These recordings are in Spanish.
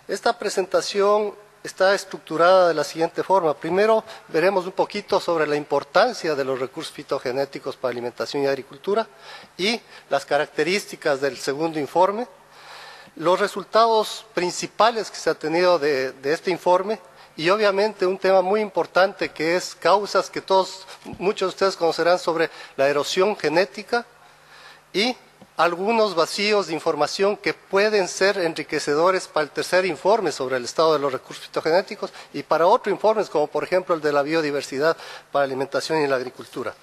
Esta presentación está estructurada de la siguiente forma. Primero veremos un poquito sobre la importancia de los recursos fitogenéticos para alimentación y agricultura y las características del segundo informe, los resultados principales que se ha tenido de este informe y obviamente un tema muy importante que es causas que muchos de ustedes conocerán sobre la erosión genética y algunos vacíos de información que pueden ser enriquecedores para el tercer informe sobre el estado de los recursos fitogenéticos y para otros informes como por ejemplo el de la biodiversidad para la alimentación y la agricultura.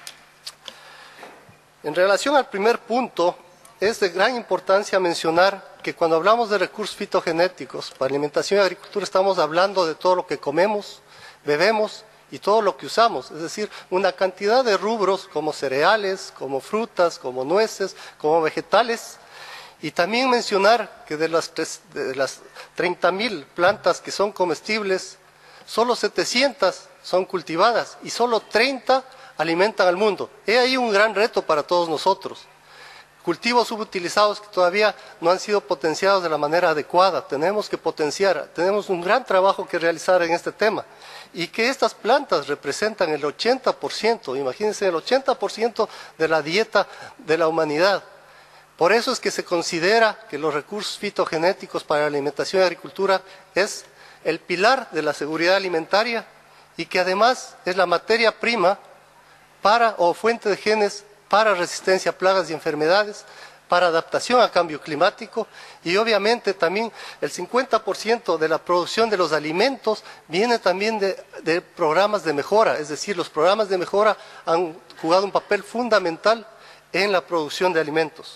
En relación al primer punto, es de gran importancia mencionar que cuando hablamos de recursos fitogenéticos para alimentación y agricultura estamos hablando de todo lo que comemos, bebemos y todo lo que usamos, es decir, una cantidad de rubros como cereales, como frutas, como nueces, como vegetales. Y también mencionar que de las 30.000 plantas que son comestibles, solo 700 son cultivadas y solo 30 alimentan al mundo. He ahí un gran reto para todos nosotros. Cultivos subutilizados que todavía no han sido potenciados de la manera adecuada. Tenemos que potenciar, tenemos un gran trabajo que realizar en este tema. Y que estas plantas representan el 80%, imagínense, el 80% de la dieta de la humanidad. Por eso es que se considera que los recursos fitogenéticos para la alimentación y agricultura es el pilar de la seguridad alimentaria y que además es la materia prima o fuente de genes para resistencia a plagas y enfermedades, para adaptación a cambio climático y obviamente también el 50% de la producción de los alimentos viene también de programas de mejora, es decir, los programas de mejora han jugado un papel fundamental en la producción de alimentos.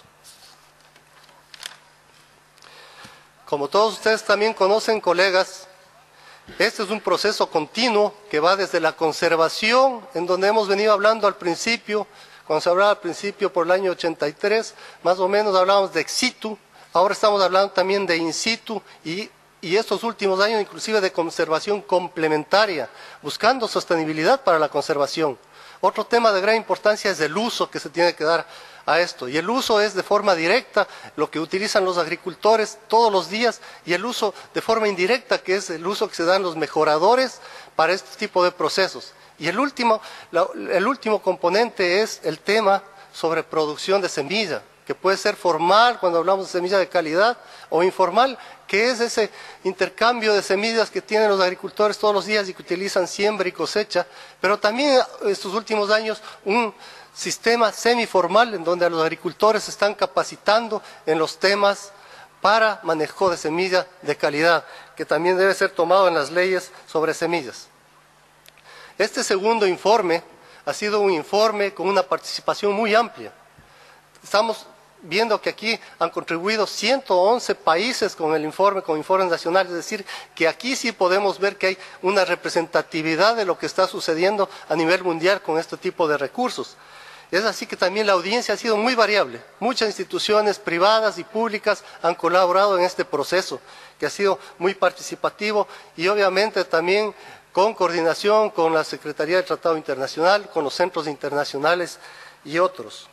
Como todos ustedes también conocen, colegas, este es un proceso continuo que va desde la conservación, en donde hemos venido hablando al principio. Cuando se hablaba al principio por el año 83, más o menos hablábamos de ex situ, ahora estamos hablando también de in situ y estos últimos años inclusive de conservación complementaria, buscando sostenibilidad para la conservación. Otro tema de gran importancia es el uso que se tiene que dar a esto, y el uso es de forma directa lo que utilizan los agricultores todos los días, y el uso de forma indirecta, que es el uso que se dan los mejoradores para este tipo de procesos. Y el último componente es el tema sobre producción de semilla, que puede ser formal cuando hablamos de semilla de calidad o informal, que es ese intercambio de semillas que tienen los agricultores todos los días y que utilizan siembra y cosecha, pero también estos últimos años un sistema semiformal en donde los agricultores se están capacitando en los temas para manejo de semilla de calidad, que también debe ser tomado en las leyes sobre semillas. Este segundo informe ha sido un informe con una participación muy amplia. Estamos viendo que aquí han contribuido 111 países con el informe, con informes nacionales, es decir, que aquí sí podemos ver que hay una representatividad de lo que está sucediendo a nivel mundial con este tipo de recursos. Es así que también la audiencia ha sido muy variable. Muchas instituciones privadas y públicas han colaborado en este proceso, que ha sido muy participativo y obviamente también con coordinación con la Secretaría del Tratado Internacional, con los centros internacionales y otros.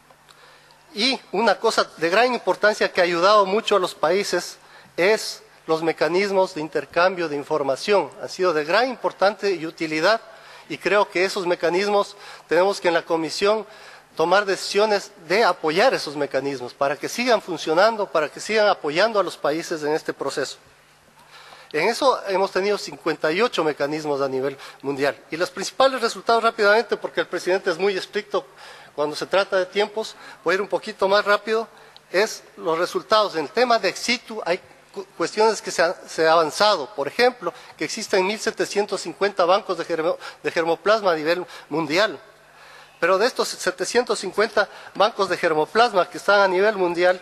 Y una cosa de gran importancia que ha ayudado mucho a los países es los mecanismos de intercambio de información. Han sido de gran importancia y utilidad y creo que esos mecanismos tenemos que en la Comisión tomar decisiones de apoyar esos mecanismos para que sigan funcionando, para que sigan apoyando a los países en este proceso. En eso hemos tenido 58 mecanismos a nivel mundial. Y los principales resultados rápidamente, porque el presidente es muy estricto cuando se trata de tiempos, voy a ir un poquito más rápido, es los resultados. En el tema de ex situ hay cuestiones que se han avanzado. Por ejemplo, que existen 1.750 bancos de germoplasma a nivel mundial. Pero de estos 750 bancos de germoplasma que están a nivel mundial,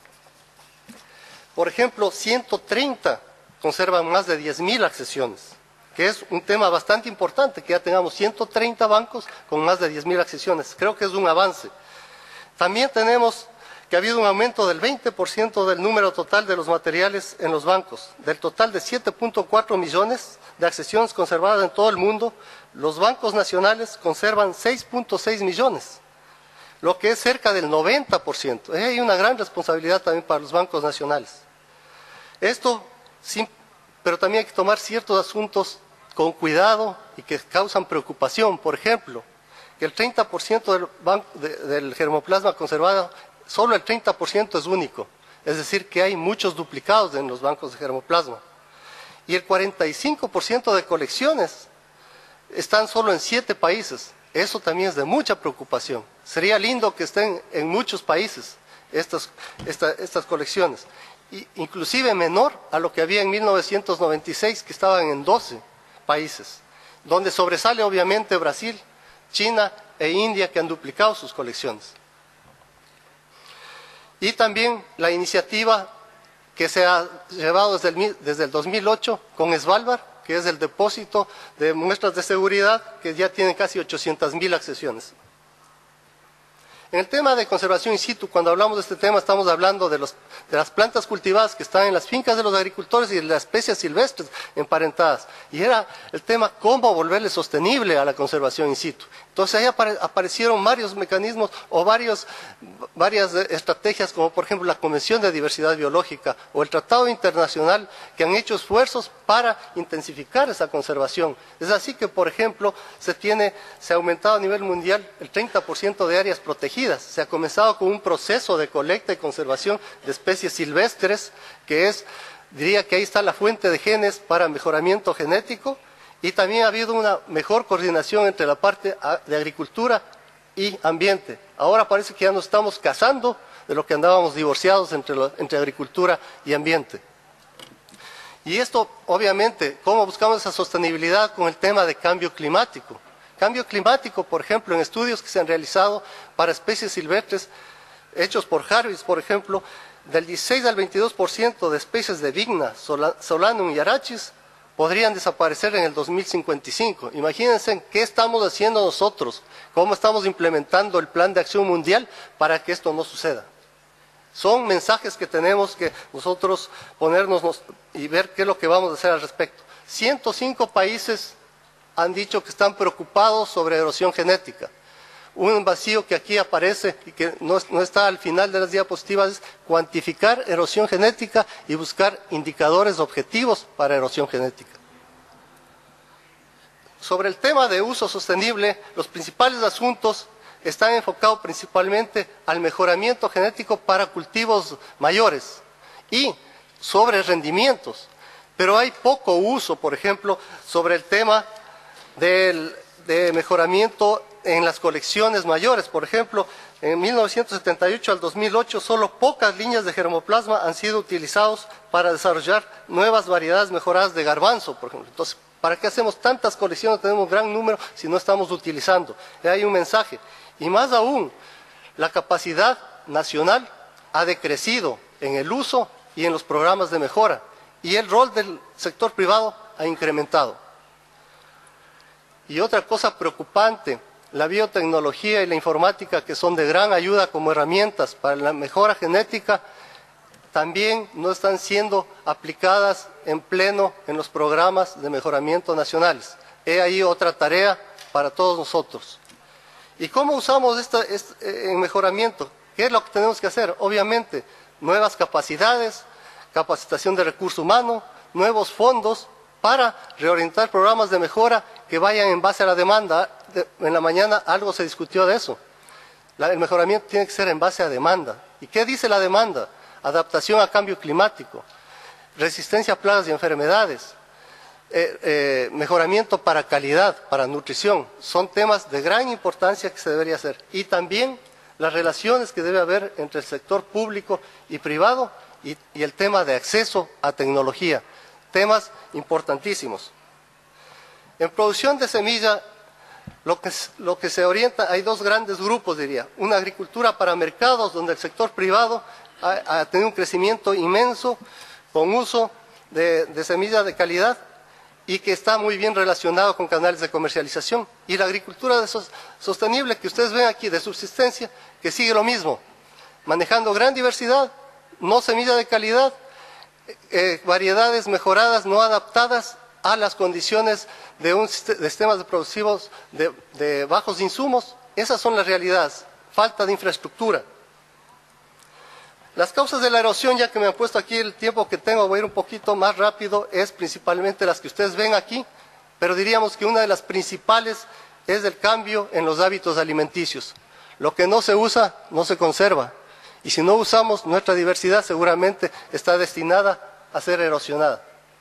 por ejemplo, 130 conservan más de 10.000 accesiones, que es un tema bastante importante, que ya tengamos 130 bancos con más de 10.000 accesiones. Creo que es un avance. También tenemos que ha habido un aumento del 20% del número total de los materiales en los bancos. Del total de 7.4 millones de accesiones conservadas en todo el mundo, los bancos nacionales conservan 6.6 millones, lo que es cerca del 90%. Hay una gran responsabilidad también para los bancos nacionales. Esto pero también hay que tomar ciertos asuntos con cuidado y que causan preocupación. Por ejemplo, que el 30% del germoplasma conservado, solo el 30% es único. Es decir, que hay muchos duplicados en los bancos de germoplasma. Y el 45% de colecciones están solo en 7 países. Eso también es de mucha preocupación. Sería lindo que estén en muchos países estas colecciones. Inclusive menor a lo que había en 1996, que estaban en 12 países, donde sobresale obviamente Brasil, China e India, que han duplicado sus colecciones. Y también la iniciativa que se ha llevado desde el 2008 con Svalbard, que es el depósito de muestras de seguridad, que ya tiene casi 800.000 accesiones. En el tema de conservación in situ, cuando hablamos de este tema, estamos hablando de las plantas cultivadas que están en las fincas de los agricultores y de las especies silvestres emparentadas. Y era el tema cómo volverle sostenible a la conservación in situ. Entonces ahí aparecieron varios mecanismos o varias estrategias, como por ejemplo la Convención de Diversidad Biológica o el Tratado Internacional, que han hecho esfuerzos para intensificar esa conservación. Es así que, por ejemplo, se ha aumentado a nivel mundial el 30% de áreas protegidas. Se ha comenzado con un proceso de colecta y conservación de especies silvestres, diría que ahí está la fuente de genes para mejoramiento genético. Y también ha habido una mejor coordinación entre la parte de agricultura y ambiente. Ahora parece que ya nos estamos casando de lo que andábamos divorciados entre agricultura y ambiente. Y esto, obviamente, ¿cómo buscamos esa sostenibilidad con el tema de cambio climático? Cambio climático, por ejemplo, en estudios que se han realizado para especies silvestres, hechos por Jarvis, por ejemplo, del 16 al 22% de especies de Vigna, Solanum y Arachis podrían desaparecer en el 2055. Imagínense qué estamos haciendo nosotros, cómo estamos implementando el Plan de Acción Mundial para que esto no suceda. Son mensajes que tenemos que nosotros ponernos y ver qué es lo que vamos a hacer al respecto. 105 países han dicho que están preocupados sobre erosión genética. Un vacío que aquí aparece y que no está al final de las diapositivas es cuantificar erosión genética y buscar indicadores objetivos para erosión genética. Sobre el tema de uso sostenible, los principales asuntos están enfocados principalmente al mejoramiento genético para cultivos mayores y sobre rendimientos. Pero hay poco uso, por ejemplo, sobre el tema de mejoramiento en las colecciones mayores. Por ejemplo, en 1978 al 2008 solo pocas líneas de germoplasma han sido utilizados para desarrollar nuevas variedades mejoradas de garbanzo, por ejemplo. Entonces, ¿para qué hacemos tantas colecciones? Tenemos un gran número si no estamos utilizando. Hay un mensaje. Y más aún, la capacidad nacional ha decrecido en el uso y en los programas de mejora. Y el rol del sector privado ha incrementado. Y otra cosa preocupante, la biotecnología y la informática, que son de gran ayuda como herramientas para la mejora genética, también no están siendo aplicadas en pleno en los programas de mejoramiento nacionales. He ahí otra tarea para todos nosotros. ¿Y cómo usamos en mejoramiento? ¿Qué es lo que tenemos que hacer? Obviamente, nuevas capacidades, capacitación de recurso humano, nuevos fondos para reorientar programas de mejora que vayan en base a la demanda. En la mañana algo se discutió de eso. El mejoramiento tiene que ser en base a demanda. ¿Y qué dice la demanda? Adaptación a cambio climático, resistencia a plagas y enfermedades, mejoramiento para calidad, para nutrición. Son temas de gran importancia que se debería hacer. Y también las relaciones que debe haber entre el sector público y privado y el tema de acceso a tecnología. Temas importantísimos. En producción de semilla, lo que se orienta, hay dos grandes grupos, diría. Una agricultura para mercados, donde el sector privado ha tenido un crecimiento inmenso con uso de semillas de calidad y que está muy bien relacionado con canales de comercialización. Y la agricultura sostenible que ustedes ven aquí, de subsistencia, que sigue lo mismo, manejando gran diversidad, no semilla de calidad, variedades mejoradas, no adaptadas a las condiciones de sistemas productivos de bajos insumos. Esas son las realidades, falta de infraestructura. Las causas de la erosión, ya que me han puesto aquí el tiempo que tengo, voy a ir un poquito más rápido, es principalmente las que ustedes ven aquí, pero diríamos que una de las principales es el cambio en los hábitos alimenticios. Lo que no se usa, no se conserva. Y si no usamos, nuestra diversidad seguramente está destinada a ser erosionada.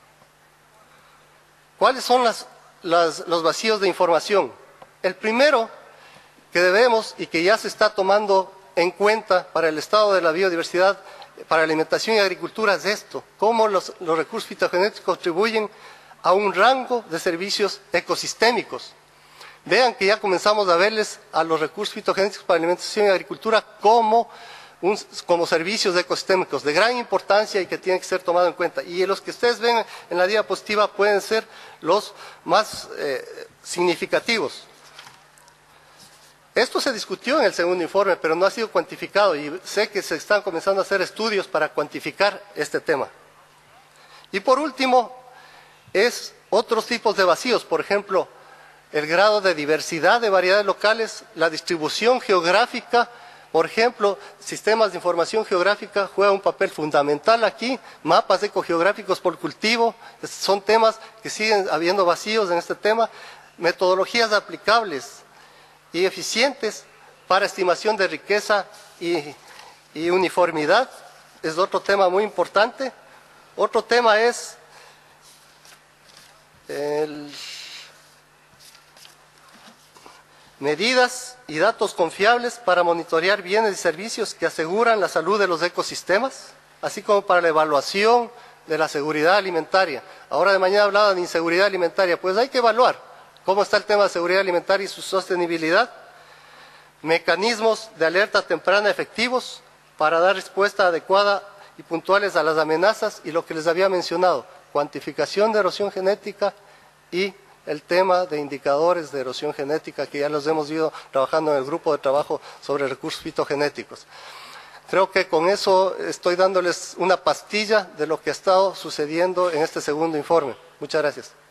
¿Cuáles son los vacíos de información? El primero que debemos y que ya se está tomando en cuenta para el estado de la biodiversidad, para alimentación y agricultura es esto: cómo los recursos fitogenéticos contribuyen a un rango de servicios ecosistémicos. Vean que ya comenzamos a verles a los recursos fitogenéticos para alimentación y agricultura como servicios ecosistémicos de gran importancia y que tienen que ser tomados en cuenta. Y los que ustedes ven en la diapositiva pueden ser los más significativos. Esto se discutió en el segundo informe, pero no ha sido cuantificado y sé que se están comenzando a hacer estudios para cuantificar este tema. Y por último, es otros tipos de vacíos, por ejemplo, el grado de diversidad de variedades locales, la distribución geográfica. Por ejemplo, sistemas de información geográfica juegan un papel fundamental aquí, mapas ecogeográficos por cultivo, son temas que siguen habiendo vacíos en este tema, metodologías aplicables y eficientes para estimación de riqueza y uniformidad, es otro tema muy importante. Otro tema es medidas y datos confiables para monitorear bienes y servicios que aseguran la salud de los ecosistemas, así como para la evaluación de la seguridad alimentaria. Ahora de mañana hablaba de inseguridad alimentaria, pues hay que evaluar cómo está el tema de seguridad alimentaria y su sostenibilidad, mecanismos de alerta temprana efectivos para dar respuesta adecuada y puntuales a las amenazas y lo que les había mencionado, cuantificación de erosión genética y el tema de indicadores de erosión genética que ya los hemos ido trabajando en el grupo de trabajo sobre recursos fitogenéticos. Creo que con eso estoy dándoles una pastilla de lo que ha estado sucediendo en este segundo informe. Muchas gracias.